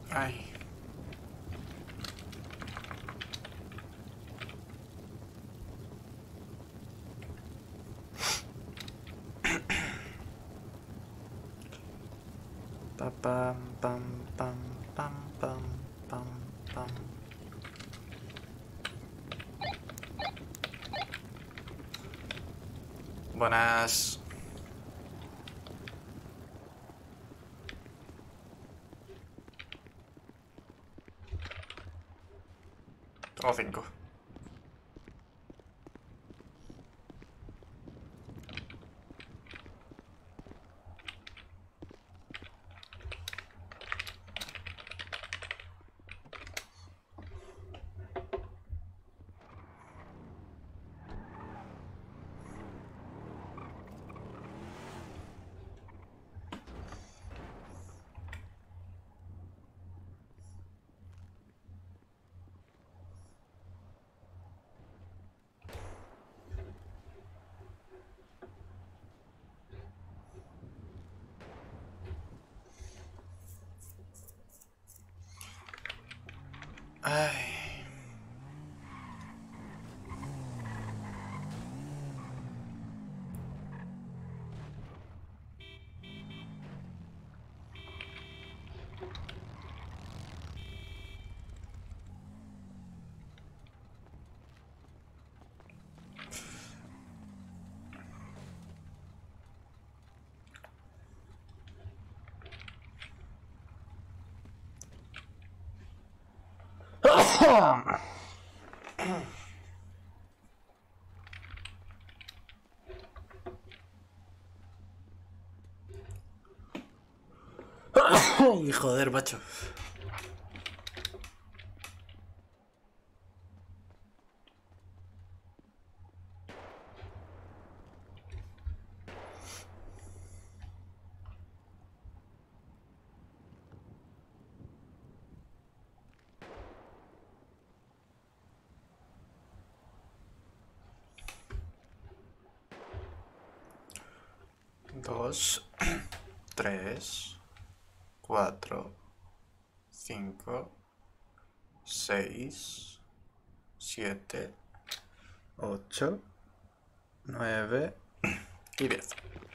Ay. Pa pam pam pam pam pam pam pam. Buenas. Tengo 5. Ay. Ay, joder, macho. Dos, 3, 4, 5, 6, 7, 8, 9 y 10.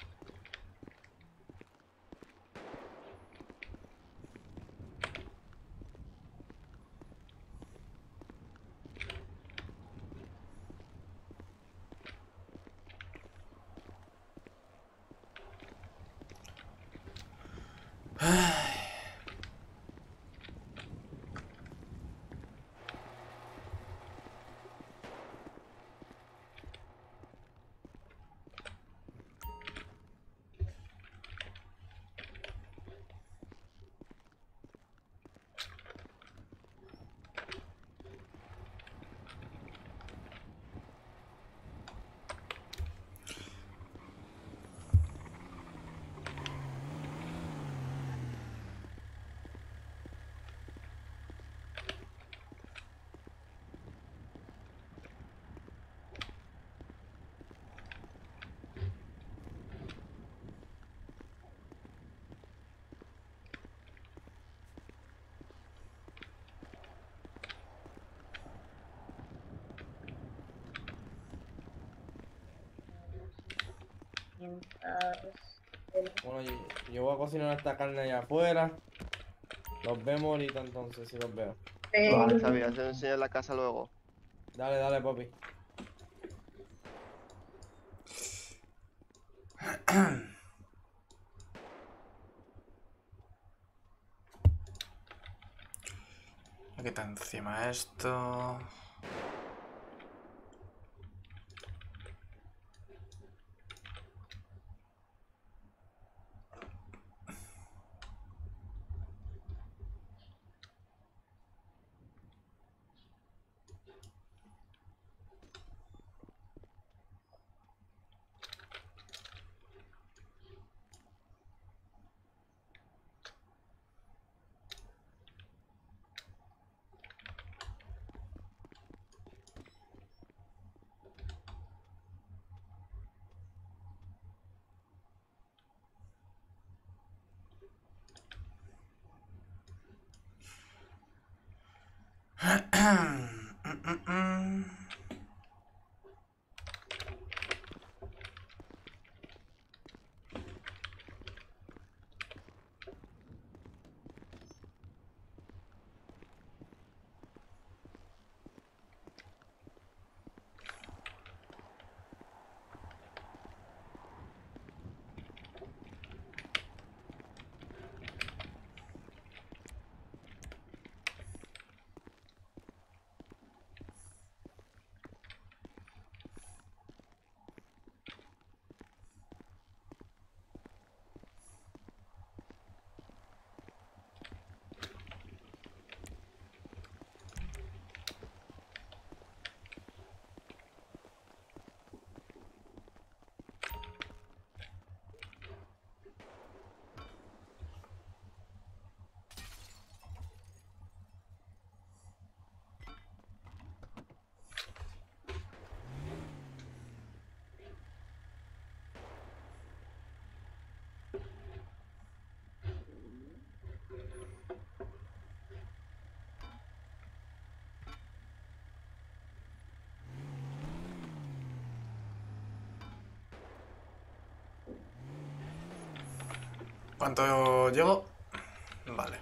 Bueno, yo voy a cocinar esta carne allá afuera. Los vemos ahorita entonces, si los veo. Vale, está bien, se enseña la casa luego. Dale, dale, papi. Aquí está encima esto. ¿Cuánto llevo? Vale.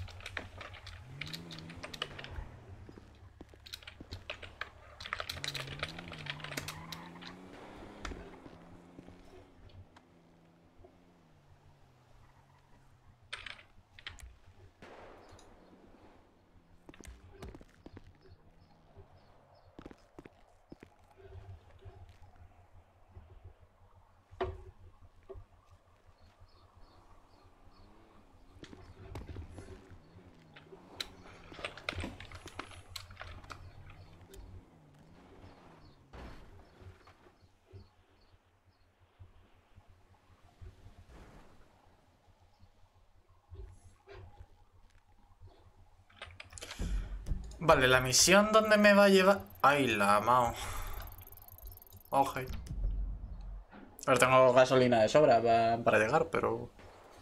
Vale, la misión ¿dónde me va a llevar? Ay, la mao. Oje. Ahora tengo gasolina de sobra para llegar, pero...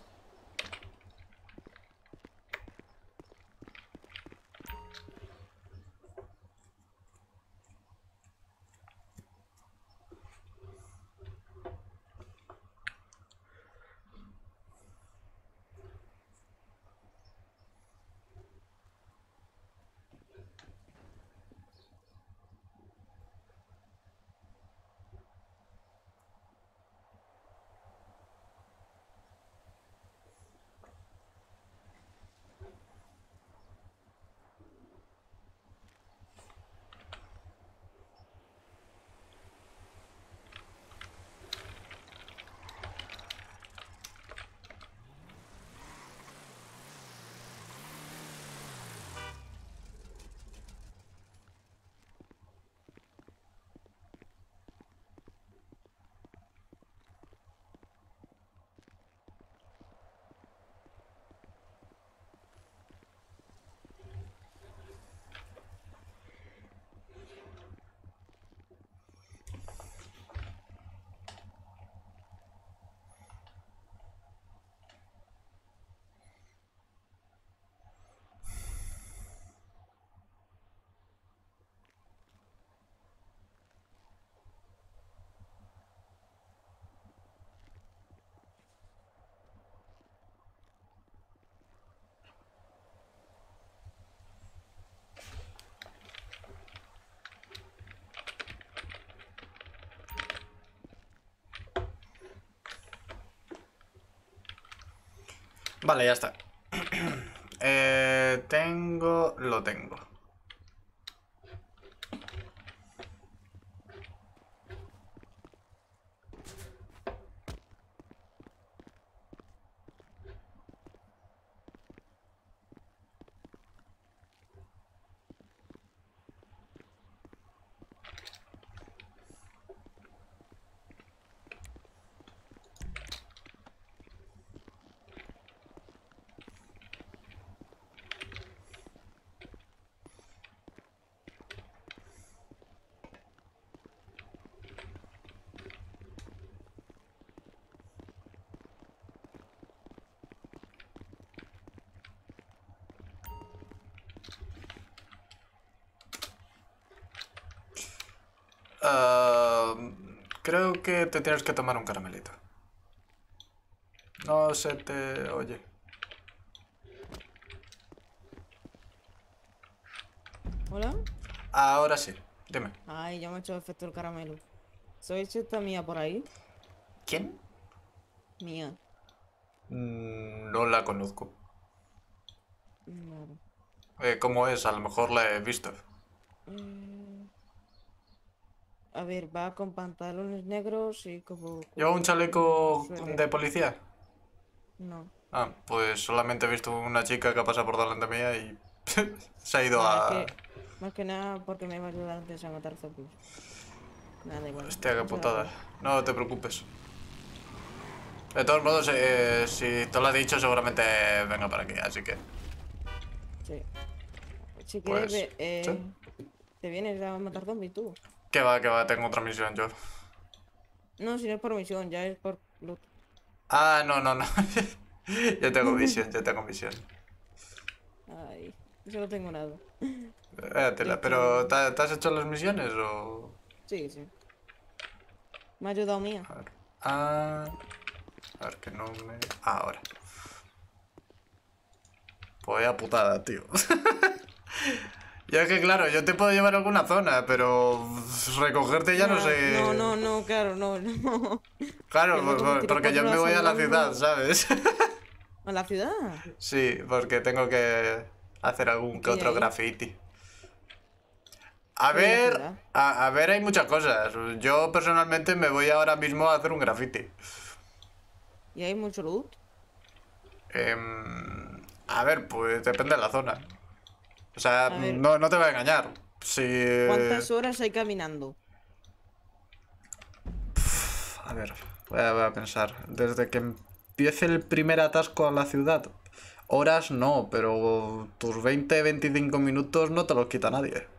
Vale, ya está. Lo tengo. Ah, creo que te tienes que tomar un caramelito. No se te oye. ¿Hola? Ahora sí, dime. Ay, ya me ha hecho efecto el caramelo. ¿Soy esta mía por ahí? ¿Quién? Mía. No la conozco. Vale. ¿Cómo es? A lo mejor la he visto. Eh, A ver, va con pantalones negros y como... ¿Lleva un chaleco suéter. de policía? No. Ah, pues solamente he visto una chica que ha pasado por delante mía y se ha ido a... Más que nada porque me va a ayudar antes a matar zombies. Nada, igual. Hostia, qué No se da putada. cuenta. No te preocupes. De todos modos, si te lo ha dicho, seguramente venga para aquí, así que... Sí. Si Pues, quieres, sí. te vienes a matar zombies tú. Que va, tengo otra misión yo. No, si no es por misión, ya es por loot. Ah, no. Yo tengo misión, yo tengo misión. Ay, yo no tengo nada. Tela, pero ¿te has hecho las misiones o...? Sí, sí. Me ha ayudado mía. A ver. A ver que no me... Ahora. Pues vaya putada, tío. Ya que claro, yo te puedo llevar a alguna zona, pero recogerte ya no sé... No, claro, no. Claro, Que luego me tiro porque yo 4 me horas voy a la andando. ciudad, ¿sabes? ¿A la ciudad? Sí, porque tengo que hacer algún que ¿Qué hay otro ahí? graffiti. A ¿Qué hay en la ver, ciudad? a ver, hay muchas cosas. Yo personalmente me voy ahora mismo a hacer un graffiti. ¿Y hay mucho loot? A ver, pues depende de la zona. O sea, A ver, no te voy a engañar. Si... ¿cuántas horas hay caminando? A ver, voy a pensar. Desde que empiece el primer atasco a la ciudad. Horas no, pero tus 20-25 minutos no te los quita nadie.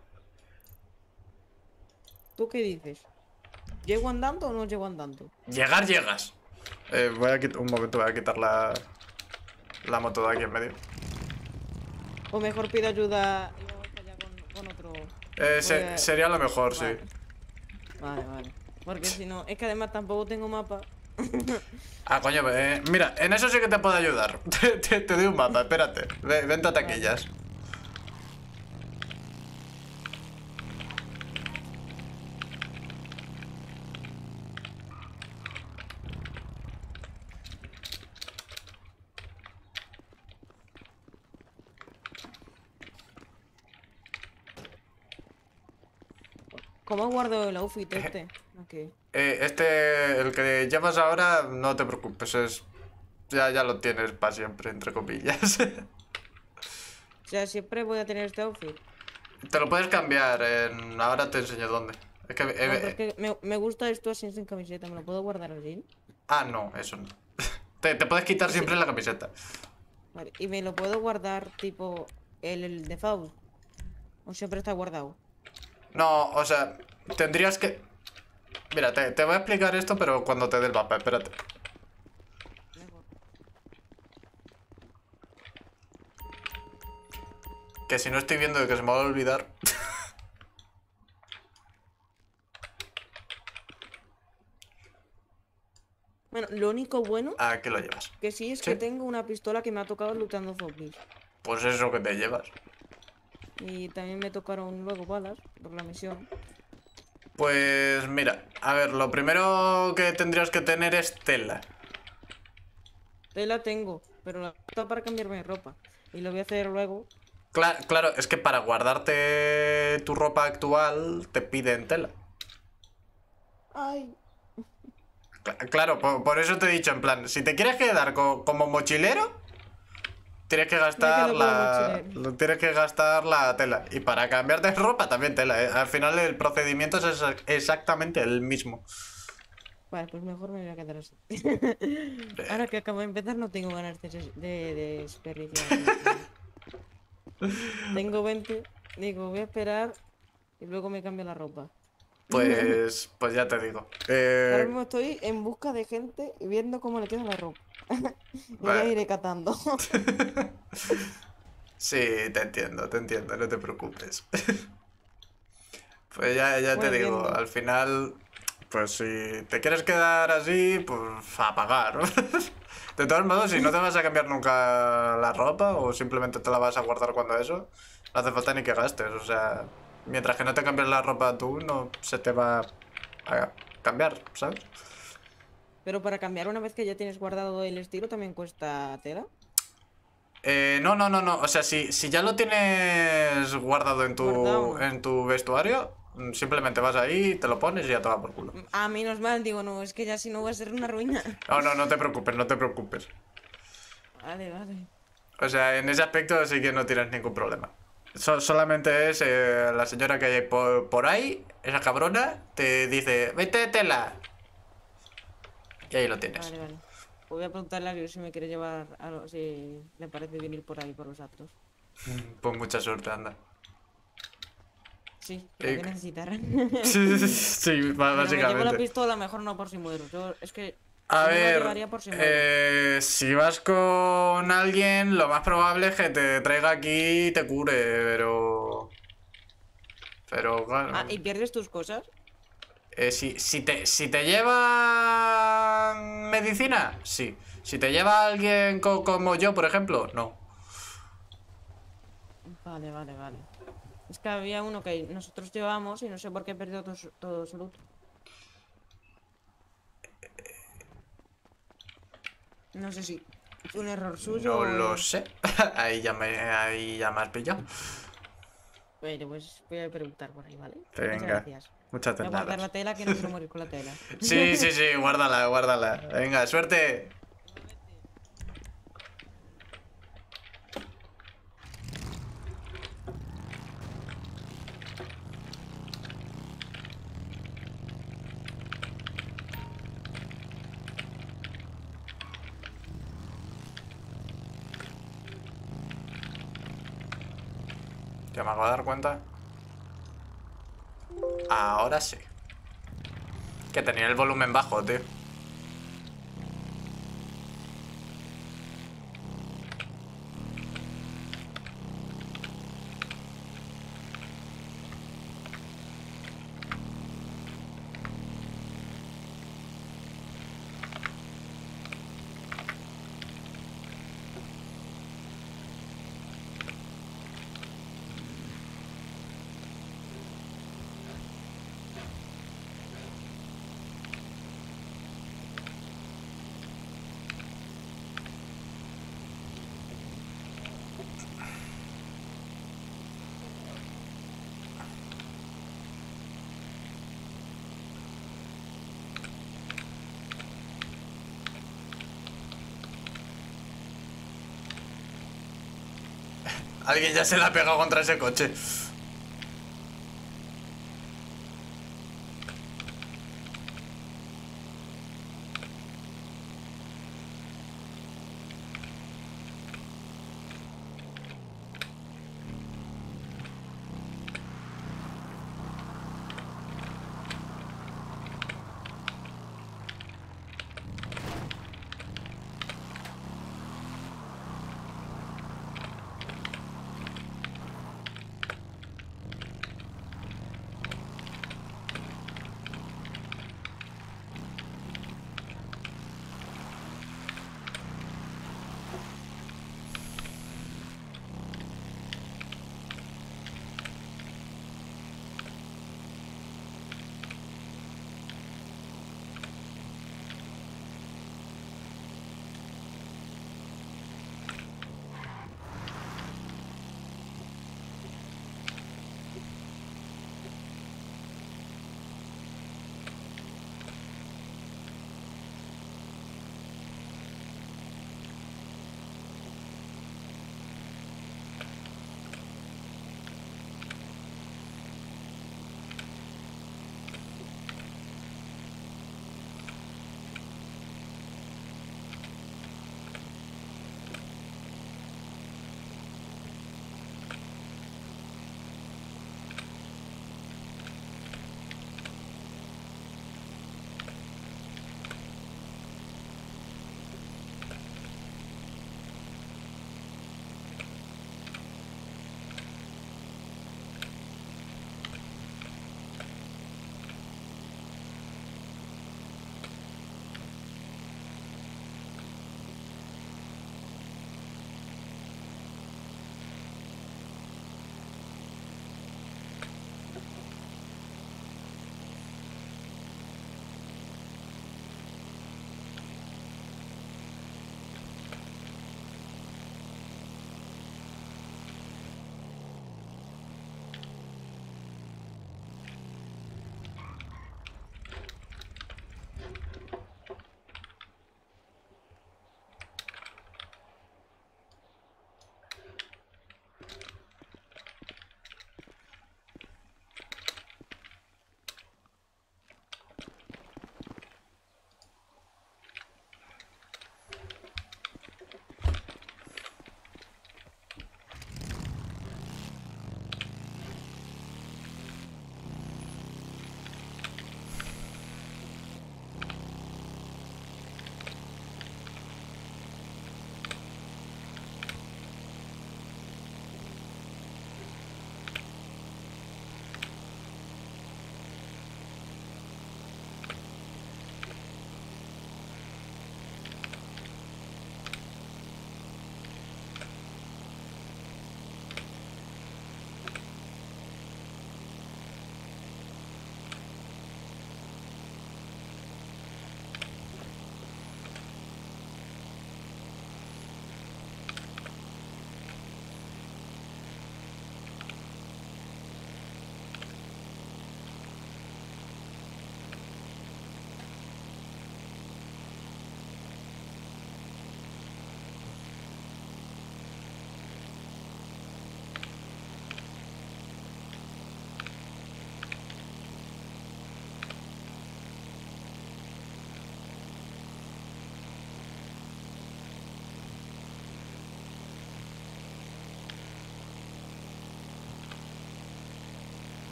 ¿Tú qué dices? ¿Llego andando o no llego andando? Llegar, llegas. Un momento, voy a quitar la moto de aquí en medio. O mejor pido ayuda y vamos para allá con otro. Voy a- Sería lo mejor, sí. Vale. Porque si no, es que además tampoco tengo mapa. Ah, coño, mira, en eso sí que te puedo ayudar. Te doy un mapa, espérate. Vente a taquillas. ¿Cómo guardo el outfit este? Ok. El que llevas ahora, no te preocupes, ya lo tienes para siempre, entre comillas. O sea, siempre voy a tener este outfit. Te lo puedes cambiar, ahora te enseño dónde. Es que... No, porque me gusta esto así sin camiseta. ¿Me lo puedo guardar así? no, eso no. Te puedes quitar siempre la camiseta. Vale. Y me lo puedo guardar tipo el default. O siempre está guardado. No, o sea, tendrías que... Mira, te voy a explicar esto, pero cuando te dé el mapa, espérate. Mejor. Que si no estoy viendo de que se me va a olvidar. Bueno, lo único bueno ¿A qué lo llevas? que sí es ¿Sí? que tengo una pistola que me ha tocado luchando zombies. Pues eso que te llevas. Y también me tocaron luego balas por la misión. Pues mira, a ver, lo primero que tendrías que tener es tela. Tela tengo, pero la está para cambiarme de ropa. Y lo voy a hacer luego. Claro, es que para guardarte tu ropa actual te piden tela. Ay. Claro, por eso te he dicho, en plan, si te quieres quedar como mochilero, tienes que gastar quedo como mochilero. tienes que gastar la tela. Y para cambiarte de ropa también tela, ¿eh? Al final el procedimiento es exactamente el mismo. Vale, pues mejor me voy a quedar así. Ahora que acabo de empezar no tengo ganas de desperdiciar. Tengo 20. Digo, voy a esperar y luego me cambio la ropa. Pues ya te digo. Ahora mismo estoy en busca de gente y viendo cómo le queda la ropa. Y ya Vale. iré catando. Sí, te entiendo, no te preocupes. Pues ya te Bueno, digo, bien. al final, pues si te quieres quedar así, pues a pagar. De todos modos, si no te vas a cambiar nunca la ropa o simplemente te la vas a guardar cuando eso, no hace falta ni que gastes. O sea, mientras que no te cambies la ropa tú, no se te va a cambiar, ¿sabes? Pero para cambiar una vez que ya tienes guardado el estilo también cuesta tela. No. O sea, si ya lo tienes guardado Guardado no. en tu vestuario, simplemente vas ahí, te lo pones y ya te va por culo. A menos mal, digo, no, es que ya si no va a ser una ruina. No te preocupes, no te preocupes. Vale, vale. O sea, en ese aspecto sí que no tienes ningún problema. Solamente es la señora que hay por ahí, esa cabrona, te dice, vete de tela. Y ahí lo tienes. Vale, vale. Voy a preguntarle a Dios si me quiere llevar algo, si le parece bien ir por ahí por los actos. Pues mucha suerte, anda. Sí, la que Eh, necesitarán. Sí, Pero me llevo la básicamente. pistola, mejor no por si muero. Yo, es que A si no la ver, llevaría por si muero. si vas con alguien, lo más probable es que te traiga aquí y te cure, pero... Pero, claro... Ah, ¿y pierdes tus cosas? Si te lleva medicina, sí. Si te lleva alguien como yo, por ejemplo, no. Vale, vale, vale. Es que había uno que nosotros llevamos y no sé por qué perdió todo su loot. No sé si fue un error suyo No o... lo sé. Ahí ya me has pillado. Pero pues voy a preguntar por ahí, ¿vale? Muchas Venga, gracias. muchas Voy a guardar nada. la tela que no quiero morir con la tela. Sí, guárdala. Venga, suerte. ¿Ya me acabo de dar cuenta? Ahora sí. Que tenía el volumen bajo, tío. Alguien ya se la ha pegado contra ese coche.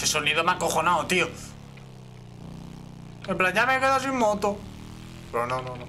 sonido me ha acojonado, tío. En plan, ya me he quedado sin moto. Pero no, no, no.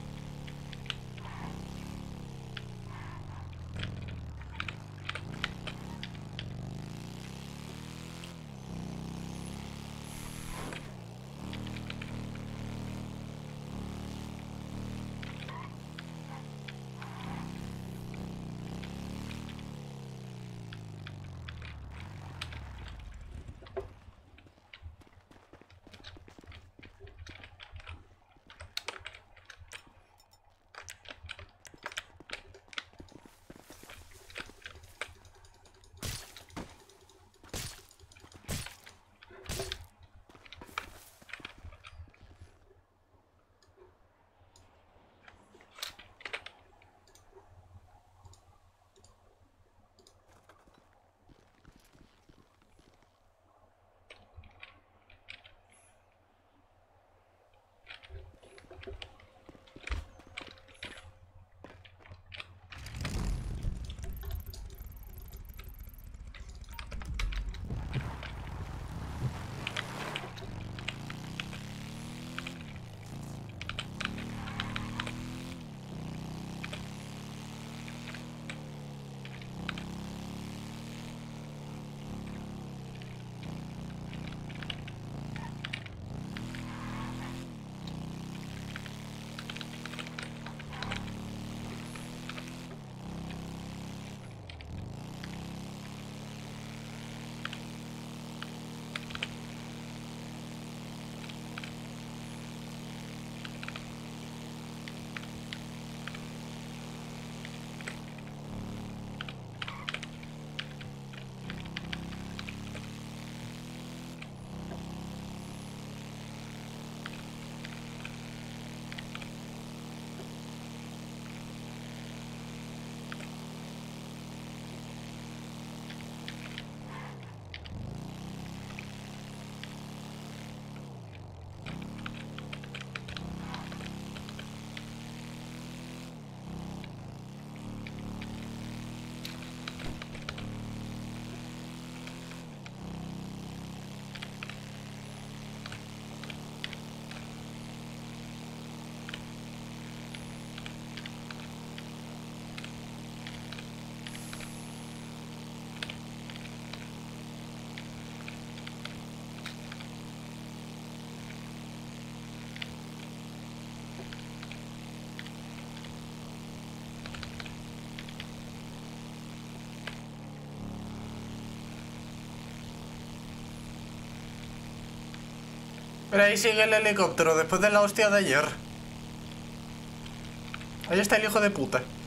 Pero ahí sigue el helicóptero después de la hostia de ayer. Ahí está el hijo de puta.